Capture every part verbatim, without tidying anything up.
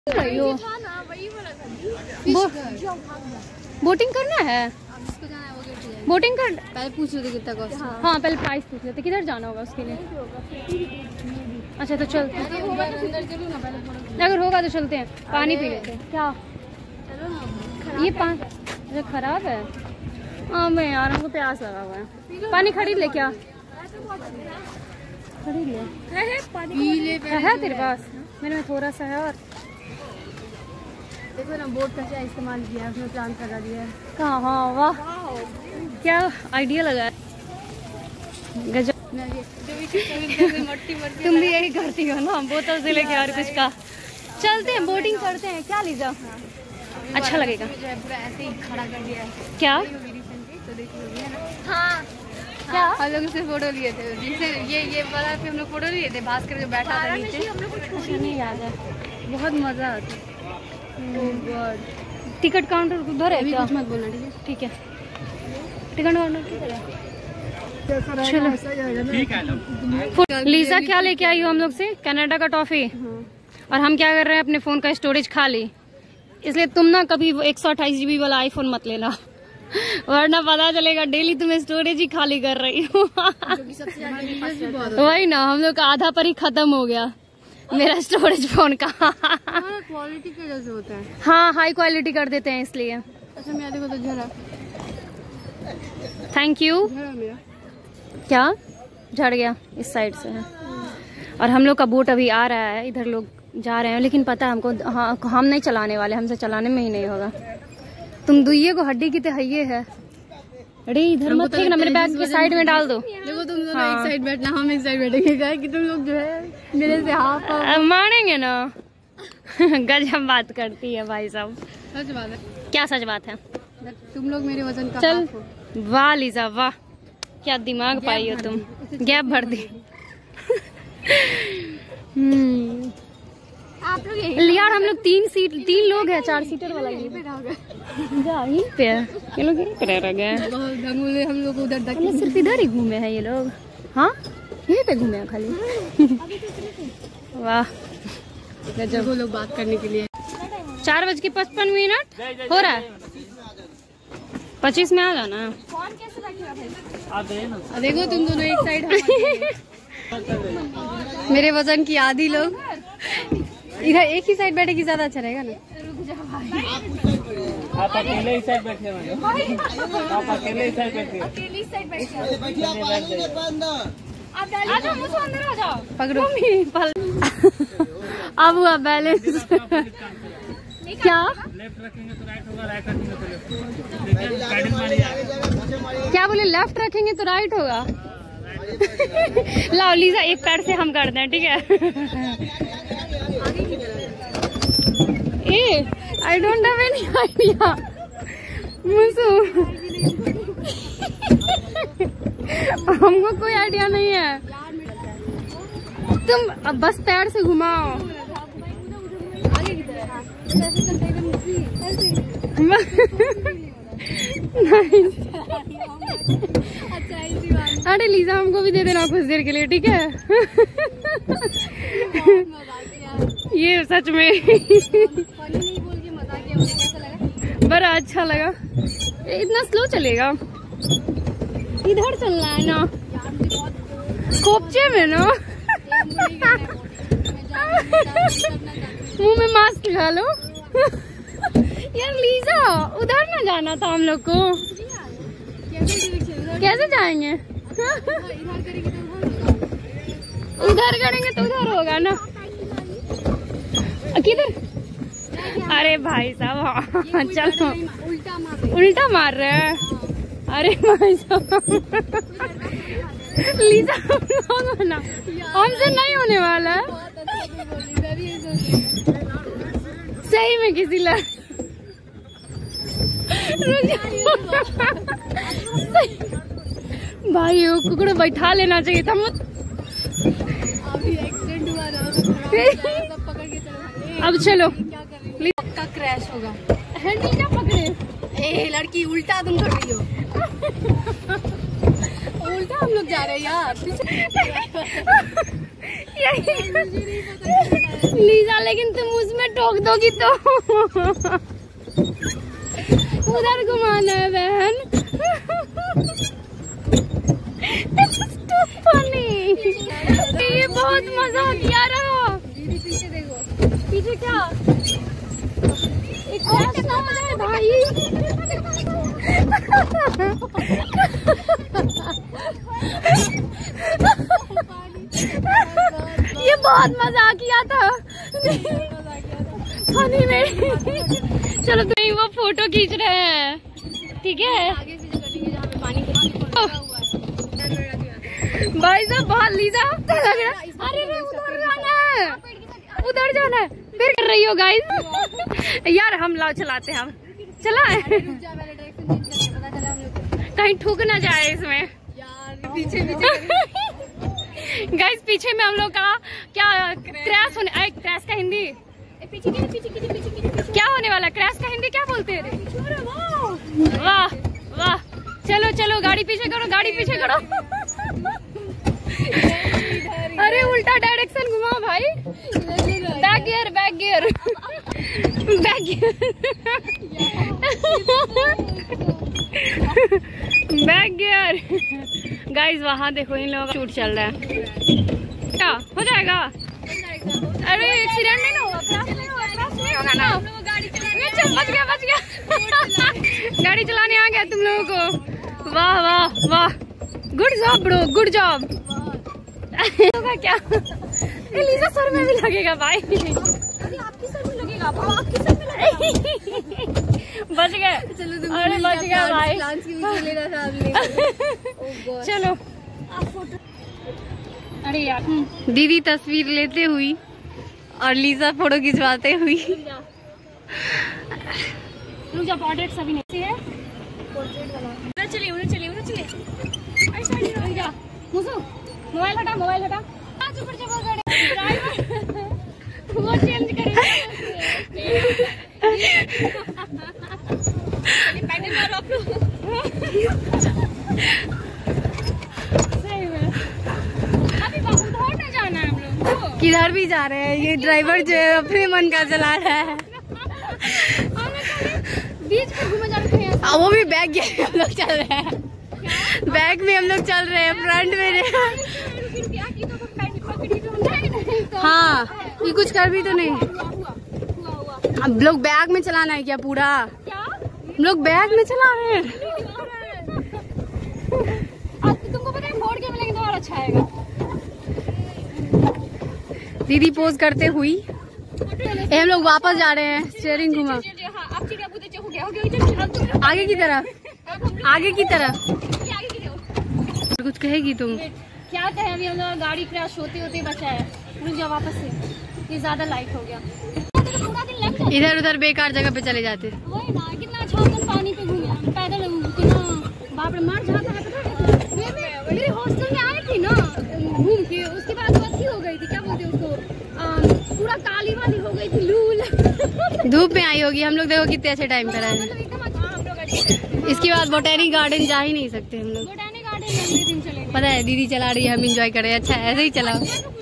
Boating करना है, boating कर पहले पूछ लेते कितना कॉस्ट। हाँ।, हाँ पहले प्राइस पूछ लेते, किधर जाना होगा उसके लिए। अच्छा तो चल, अगर होगा तो चलते हैं, पानी पी लेते हैं। क्या ये पानी खराब है? हाँ मैं यार, हमको प्यास लगा हुआ है। पानी खरीद ले, क्या खरीद ले? है तेरे पास? मेरे में थोड़ा सा है। और देखो ना, बोट का क्या इस्तेमाल किया है उसमें, प्लान करा दिया है। कहाँ? हाँ वाह, क्या आइडिया लगा है, गजब। तुम भी यही करती हो ना, बोतल से लेके और कुछ का। चलते हैं, बोटिंग करते हैं, क्या लीजा? अच्छा लगेगा। ऐसे ही खड़ा कर दिया है। क्या? हाँ क्या? हम लोग उससे फोटो लिए थे, जिससे ये ये वाला पे हम लोग फोटो लिए थे, भास्कर जो बैठा था नीचे। अच्छा नहीं याद है, बहुत मजा आता है। टिकट काउंटर उधर है क्या? कुछ मत बोलना, ठीक है? ठीक है, टिकट काउंटर किधर है? चलो लीजा, क्या लेके आई हो हम लोग से? कनाडा का टॉफी। और हम क्या कर रहे हैं, अपने फोन का स्टोरेज खाली। इसलिए तुम ना कभी एक सौ अट्ठाईस जीबी वाला आईफोन मत लेना, वरना पता चलेगा डेली तुम्हें स्टोरेज ही खाली कर रही हो। वही ना, हम लोग का आधा पर ही खत्म हो गया मेरा स्टोरेज फोन का। क्वालिटी के वजह से होता है। हाँ हाई क्वालिटी कर देते हैं इसलिए। अच्छा मेरा देखो तो झरा। Thank you. क्या झड़ गया? इस साइड से है। और हम लोग का बोट अभी आ रहा है, इधर लोग जा रहे हैं, लेकिन पता है हमको, हाँ हम नहीं चलाने वाले, हमसे चलाने में ही नहीं होगा। तुम दुइये को हड्डी की तो है है। अरे इधर मत फेंकना, मेरे बैग के साइड में डाल दो। देखो तुम दोनों हाँ। एक साइड बैठना, हम एक साइड बैठेंगे कि तुम लोग जो है मेरे से हाफ मारेंगे ना। गजब बात करती है भाई साहब। सच बात है। क्या सच बात है? तुम लोग मेरे वजन का चल। वाह लीजा वाह, क्या दिमाग पाई हो तुम, गैप भर दी। आप लोग यार, हम लोग तीन सीट तीन लोग हैं, चार सीटर वाला ये यहीं पे है। ये लोग यहीं पे रह गए, हम लोग उधर तक सिर्फ इधर ही घूमे हैं ये लोग। हाँ यहीं पे घूमे हैं खाली। वाह गजब। वो लोग बात करने के लिए चार बज के पचपन मिनट हो रहा है, पच्चीस में आ जाना। देखो तुम दोनों एक साइड, मेरे वजन की आधी लोग इधर एक ही साइड बैठे की ज्यादा अच्छा रहेगा ना। आप अकेले ही साइड बैठे हो, आप अकेले ही साइड बैठे हो, अकेले साइड बैठे हो। पकड़ो अब हुआ बैलेंस। क्या लेफ्ट रखेंगे तो राइट होगा, राइट रखेंगे तो लेफ्ट। क्या बोले? लेफ्ट रखेंगे तो राइट होगा। लाओ लीजा, एक पैर से हम कर दें, ठीक है? ए, I don't have any idea. मुसु, हमको कोई आइडिया नहीं है। तुम अब बस पैर से घुमाओ। अरे लीजा, हमको भी दे देना कुछ देर के लिए, ठीक है? ये सच में बड़ा अच्छा लगा। इतना स्लो चलेगा? इधर चलना है ना, कोपचे में ना। मुंह में मास्क लगा लो। यार लीजा, उधर ना जाना था हम लोग को। कैसे जाएंगे? उधर करेंगे तो उधर होगा ना। किधर? अरे भाई साहब चलो, उल्टा मार रहे हैं। अरे भाई साहब लीजा, ना हमसे नहीं होने वाला है सही में। किसी लड़ भाई वो कुकड़ो बैठा लेना चाहिए था। मत अभी एक्सीडेंट हुआ ना, पकड़ के चलो। अब चलो, पक्का क्रैश होगा। हैंडल क्या पकड़े? ए लड़की, उल्टा तुम कर रही हो। उल्टा हम लोग जा रहे हैं यार। क्या लीजा, लेकिन तुम उसमें टोक दोगी तो उधर घुमाना है बहन। ये बहुत मजा किया रहा। पीछे देखो, पीछे क्या एक है भाई। ये बहुत मजा किया था पानी में। चलो तो वो फोटो खींच रहे हैं, ठीक है भाई साहब। बहुत लीजा लग रहा है। अरे उधर जाना है, उधर जाना है। फिर कर रही हो गाइस। यार हम लाओ चलाते हैं, हम चला कहीं ठुक ना जाए इसमें यार। पीछे पीछे गाइस, पीछे में हम लोग का क्या क्रैश होने, क्रैश का हिंदी पीछे पीछे पीछे क्या होने वाला? क्रैश का हिंदी क्या बोलते हैं? वाह वाह, चलो चलो गाड़ी पीछे करो, गाड़ी पीछे करो। अरे उल्टा डायरेक्शन घुमा भाई। Back gear, back gear, back gear, back gear. Guys वहाँ देखो इन लोगों का शूट चल रहा है। क्या हो जाएगा? अरे एक्सीडेंट नहीं होगा, क्रैश नहीं होगा, क्रैश नहीं होगा ना? चल बच गया, बच गया। गाड़ी चलाने आ गया तुम लोगों को। वाह वाह वाह, good job bro, good job. क्या लीजा सर में भी लगेगा भाई। आपकी सर में लगेगा, आपकी सर में लगेगा। बच गए, अरे बच गया भाई। चलो अरे यार, दीदी तस्वीर लेते हुई और लीजा फोटो खिंचवाते हुई। रुक जा, पोर्ट्रेट सभी नहीं है। उधर चलिए, उधर चलिए, उधर चलिए। मोबाइल हटा, मोबाइल हटा। ऊपर चलो गाड़ी, ड्राइवर वो चेंज करेगा। पैडल मारो आप लोग। सही में अभी उधर ना जाना है हम लोग। किधर भी जा रहे हैं, ये ड्राइवर जो है अपने मन का चला रहा है। बीच में घूमे जा रहे हैं। वो भी बैग गियर हम लोग चल रहे हैं, बैग में हम लोग चल रहे हैं, फ्रंट में। हाँ, ये कुछ कर भी तो नहीं। हम लोग बैग में चलाना है क्या पूरा? हम लोग बैग में चला रहे हैं। तुमको पता है फोड़ के मिलेंगे तो और अच्छा आएगा। दीदी पोज करते हुई हम लोग वापस जा रहे हैं। स्टीयरिंग घुमा आगे की तरफ, आगे की तरफ। कुछ कहेगी तुम? क्या कहे, अभी हम लोग गाड़ी क्रैश होते होते बचा है। रुक जाओ वापस से, ये ज्यादा लाइट हो गया। इधर उधर बेकार जगह पे चले जाते। वही ना, कितना अच्छा हम पानी पे घूमे पैदल, कितना बाप रे मार जाता है। मेरे हॉस्टल में आई थी ना घूम के, उसके बाद वो अच्छी हो गई थी, क्या बोलते उसको, पूरा काली वाली हो गई थी, लूल। धूप में आई होगी। हम लोग देखो कितने अच्छे टाइम पर आए। इसके बाद बोटेनिक गार्डन जा ही नहीं सकते हम लोग। बोटेनिक गार्डन अगले दिन चलेंगे। पता है दीदी चला रही है, हम इंजॉय कर रहे हैं। अच्छा ऐसे ही चलाओ।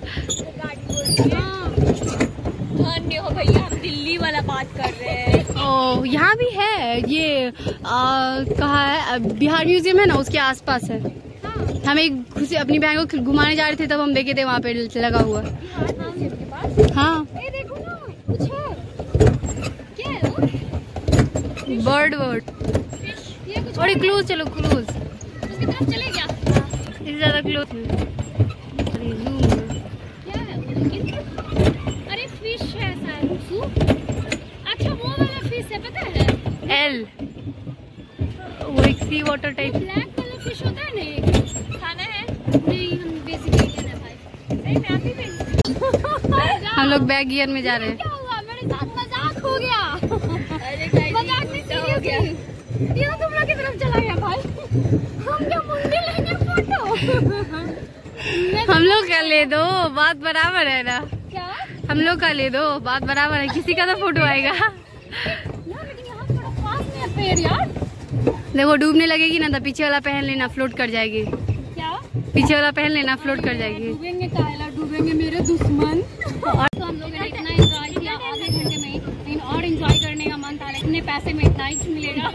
धन्य हो भैया, हम दिल्ली वाला बात कर रहे हैं। ओ यहाँ भी है ये, कहाँ है? बिहार म्यूजियम है ना, उसके आसपास है। हाँ। हम एक खुद अपनी बहन को घुमाने जा रहे थे, तब हम देखे थे वहाँ पे लगा हुआ। हाँ देखो ना, कुछ है क्या है वो? Bird word. और क्लोज, चलो क्लोज, उसकी तरफ चले क्या? इससे ज्यादा क्लोज क्या है? अरे फिश है शायद। अच्छा वो वाला फिश है, पता है? एल, वो एक sea water type black colour fish होता है ना, खाना है? नहीं, हम बेसिकली है भाई। सही में आप भी हम लोग बैग गियर में जा रहे हैं। क्या हुआ? मेरे साथ मजाक हो गया। अरे मजाक नहीं हो गया, ये तुम लोग की तरफ चला गया भाई। हम क्या मुंडे लेंगे फोटो? हम लोग का ले दो, बात बराबर है ना? क्या हम लोग का ले दो, बात बराबर है, किसी का तो फोटो आएगा। यार लेकिन यहाँ थोड़ा पास में है पेड़ यार। देखो डूबने लगेगी ना तो पीछे वाला पहन लेना, फ्लोट कर जाएगी। क्या पीछे वाला पहन लेना, फ्लोट कर जाएगी। डूबेंगे कायला, डूबेंगे मेरे दुश्मन। और तो हम लोगों ने इतना एंजॉय किया आधे घंटे में ही, लेकिन और एंजॉय करने का मन था, लेकिन पैसे में इतना ही मिलेगा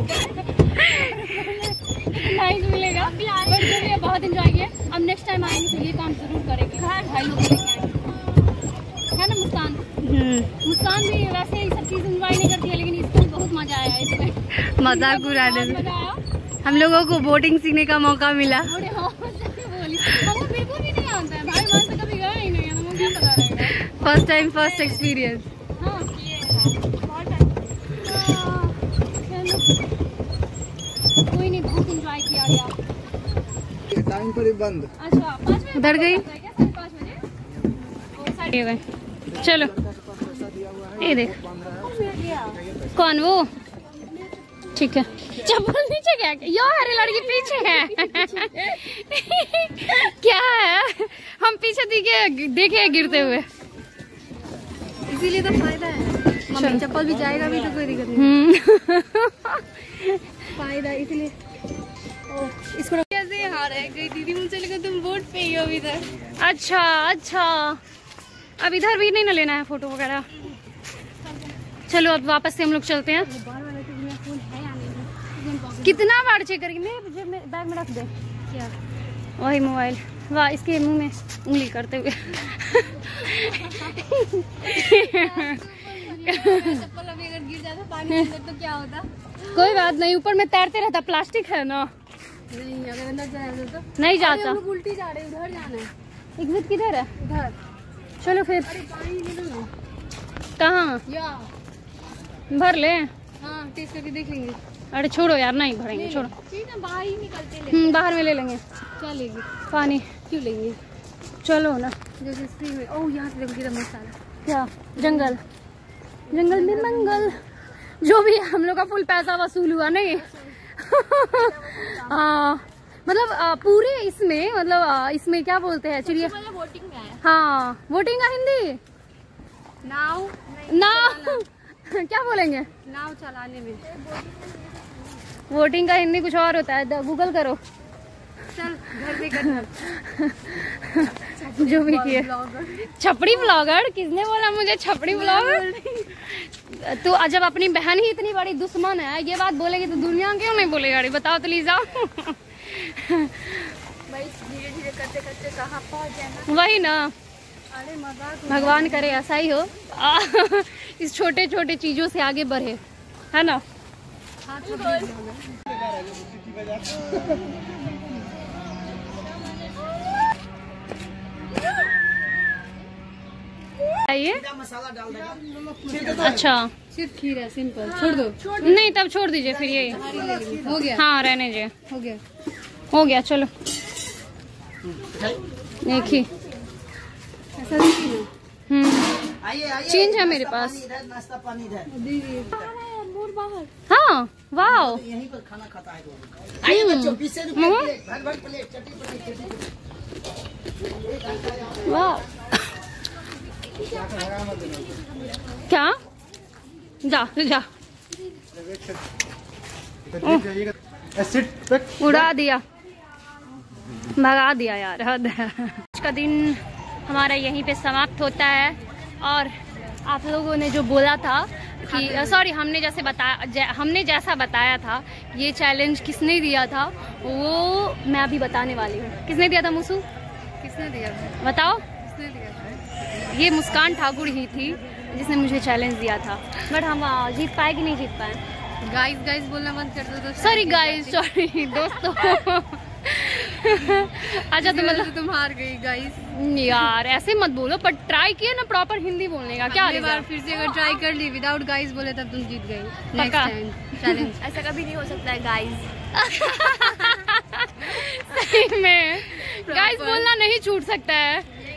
इतना ही मिलेगा। बट जो भी है बहुत एंजॉय किया। अब नेक्स्ट टाइम आएंगे तो ये काम जरूर करेंगे, भाई लोग लेके आएंगे, है ना मुस्कान? मुस्कान भी वैसे ये सब चीज एंजॉय नहीं करती है, लेकिन इसको भी बहुत मजा आया इसमें, मजाक उड़ाने में। मजा आया। हम लोगों को बोटिंग सीखने का मौका मिला। बोले हाँ, बोली हमको बिल्कुल भी नहीं आता है भाई, वहाँ से कभी गए ही नहीं है, हमको क्या पता रहेगा। First time first experience. हाँ ये है बहुत टाइम। कोई नहीं, बहुत एंजॉय किया गया। टाइम पर ही बंद। अच्छा पाँच बजे उधर गई? क्या साढ़े पाँच बजे? ओ, साढ़े- ये गए। चलो ये देख, कौन वो? ठीक है, चप्पल नीचे क्या यार, लड़की पीछे है क्या है? हम पीछे दिखे देखे गिरते हुए, इसीलिए तो फायदा है। मम्मी चप्पल भी जाएगा भी तो कोई दिक्कत नहीं। हम्म फायदा इसलिए। इसको कैसे हार है गई दीदी मुझसे, लेकिन तुम वोट पे ही हो इधर। अच्छा अच्छा, अब इधर भी नहीं ना लेना है फोटो वगैरह। चलो अब वापस से हम लोग चलते हैं। कितना बार चेक करेंगे? मेरे मेरे बैग में रख दे। क्या? वही मोबाइल। वाह, इसके मुंह में उंगली करते हुए चप्पल अभी अगर गिर जाता पानी के अंदर तो क्या होता? कोई बात नहीं, ऊपर में तैरते रहता, प्लास्टिक है ना। नहीं अगर अंदर जाए तो नहीं अरे जाता। हम लोग उल्टी जा रहे हैं, उधर जाना है। एग्जिट किधर है? उधर। चलो फिर। अरे पानी ले लो ना। कहाँ या भर ले? हाँ टेस्ट करके देख लेंगे। अरे छोड़ो यार, नहीं भरेंगे, छोड़ो। ठीक है बाहर ही निकलते ले। हम्म बाहर में ले लेंगे। क्या लेंगे? पानी क्यों लेंगे? चलो ना। जैसे फ्री में। ओह यहाँ से देखो कितना मस्त आ रहा है। क्या? जंगल, जंगल में मंगल, जो भी है, हम लोग का फुल पैसा वसूल हुआ नहीं। आ, मतलब आ, पूरे इसमें मतलब आ, इसमें क्या बोलते हैं, चिड़िया? वोटिंग में आया। हाँ, वोटिंग का हिंदी नाव नाव क्या बोलेंगे? नाव चलाने में। वोटिंग का हिंदी कुछ और होता है, गूगल करो। चल घर पे करना। जो भी किए। छपड़ी ब्लॉगर? किसने बोला मुझे छपड़ी ब्लॉगर? तो जब अपनी बहन ही इतनी बड़ी दुश्मन है, ये बात बोलेगी तो दुनिया क्यों नहीं बोलेगा? बताओ तो लीजा। भाई धीरे धीरे करते करते कहाँ पहुँच जाना। वही ना, अरे मजाक। भगवान करे ऐसा ही हो। इस छोटे छोटे चीजों से आगे बढ़े, है ना? आइए। मसाला डाल देगा। अच्छा, सिर्फ खीर है, सिंपल। छोड़ दो। नहीं तब छोड़ दीजिए फिर, यही हो गया। हाँ रहने दीजिए। हो गया। हो गया, चलो देखिए। ऐसा नहीं है। हम्म आइए आइए, चेंज है मेरे नाश्ता पास। पानी इधर, नाश्ता पानी इधर। दीदी मोर बाहर। हाँ वाह, यहीं पर खाना खाता है वो। आइए बच्चों, बीस रुपए हम्म। प्लेट, भर भर प्लेट, चटी पटी चटी पटी। वाह। क्या? जा जा, उड़ा दिया, भगा दिया यार। हद है। आज का दिन हमारा यहीं पे समाप्त होता है। और आप लोगों ने जो बोला था कि सॉरी हमने जैसे बताया जै, हमने जैसा बताया था, ये चैलेंज किसने दिया था वो मैं अभी बताने वाली हूँ। किसने दिया था मुसू? किसने दिया था? बताओ। किसने दिया था? ये मुस्कान ठाकुर ही थी जिसने मुझे चैलेंज दिया था। बट हम आ, जीत पाए कि नहीं जीत पाए? गाइस गाइस बोलना बंद कर दो दोस्तों। सॉरी गाइस, सॉरी दोस्तों। अच्छा तो मतलब तुम हार गई गाइस। यार ऐसे मत बोलो, पर ट्राई किया ना प्रॉपर हिंदी बोलने का। क्या अगली बार फिर से अगर ट्राई कर ली विदाउट गाइस बोले तब तुम जीत गई। नेक्स्ट पक्का? Time challenge. ऐसा कभी नहीं हो सकता है गाइस। सही में गाइस बोलना नहीं छूट सकता है।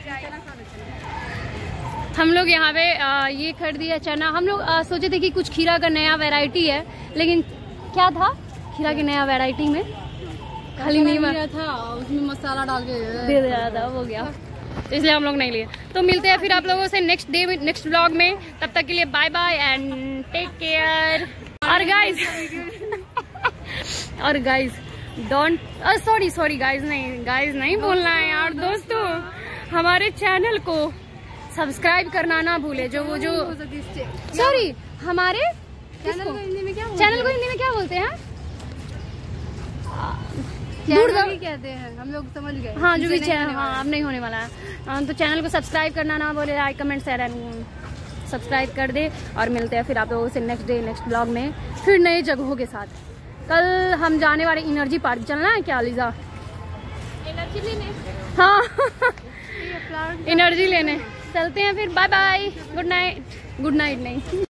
हम लोग यहाँ पे आ, ये खरीद दिया चना। हम लोग आ, सोचे थे कि कुछ खीरा का नया वैरायटी है, लेकिन क्या था खीरा की नया वैरायटी में खाली नींबू था, उसमें मसाला डाल के दे दिया था, वो गया, तो इसलिए हम लोग नहीं लिए। तो मिलते हैं फिर आप लोगों से नेक्स्ट डे में, नेक्स्ट व्लॉग में। तब तक के लिए bye bye and take care. और गाइस और guys don't sorry sorry guys, नहीं गाइज नहीं बोलना है यार। दोस्तों हमारे चैनल को सब्सक्राइब करना ना भूले। जो वो जो सॉरी हमारे चैनल को हिंदी में क्या चैनल को हिंदी में क्या बोलते हैं? दूरदर्शन ही कहते हैं, हम लोग समझ गए। हाँ जो भी चैनल, हाँ अब नहीं होने वाला है। हाँ, तो चैनल को सब्सक्राइब करना ना बोले, like comment share and subscribe कर दे। और मिलते हैं फिर आप लोगों से नेक्स्ट डे नेक्स्ट ब्लॉग में फिर नए जगहों के साथ। कल हम जाने वाले एनर्जी पार्क, चलना है क्या लिजा? एनर्जी लेने, हाँ एनर्जी लेने चलते हैं फिर। Bye bye, good night. Good night नहीं